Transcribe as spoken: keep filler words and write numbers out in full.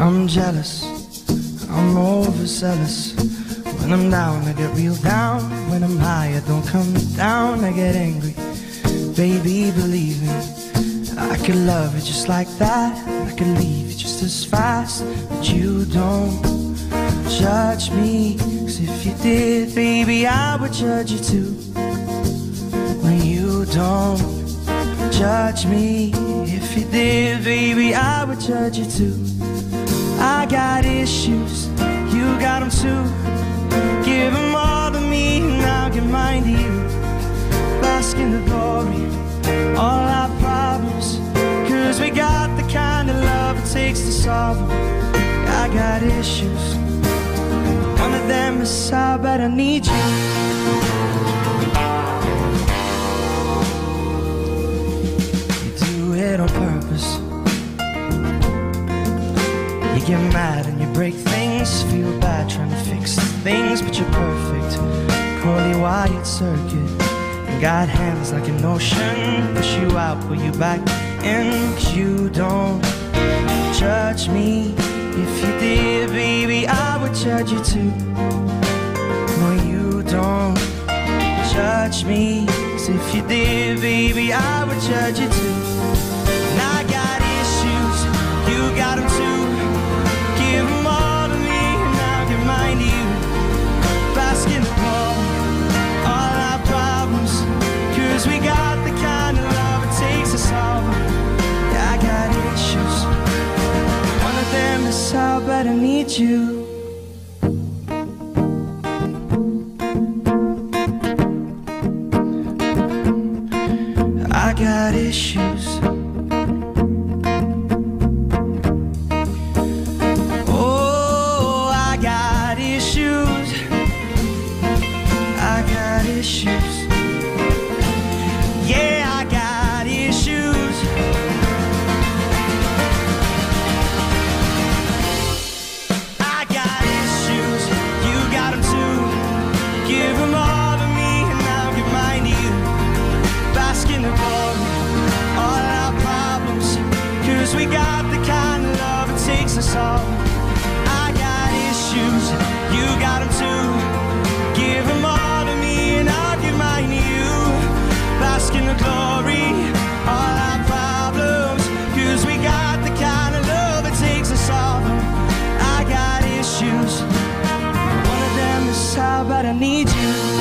I'm jealous, I'm overzealous. When I'm down, I get real down. When I'm high, I don't come down, I get angry. Baby, believe me, I could love you just like that. I could leave you just as fast. But you don't judge me, 'cause if you did, baby, I would judge you too. When you don't judge me, if you did, baby, I would judge you too. I got issues, you got them too. Give them all to me and I'll give mine to you. Bask in the glory, all our problems, 'cause we got the kind of love it takes to solve them. I got issues, one of them is how bad I need you. You do it on purpose. You get mad and you break things, feel bad trying to fix things, but you're perfect. Poorly wired circuit, and got hands like an ocean. Push you out, pull you back in, 'cause you don't judge me. If you did, baby, I would judge you too. No, you don't judge me, 'cause if you did, baby, I would judge you too. And I got issues, you got them too. Give them all to me and I'll give mine to you. Bask in the glory, all our problems, 'cause we got the kind of love it takes to solve them. Yeah, I got issues, one of them is how bad I need you. I got issues. Issues. Yeah, I got issues. I got issues, you got them too. Give them all to me and I'll give mine to you. Bask in the glory, all our problems, 'cause we got the kind of love it takes to solve. I got issues, you got them too. Give them all to me and I'll give mine to you. Bask in the glory, all our problems, 'cause we got the kind of love it takes to solve them. I got issues, one of them is how bad I need you.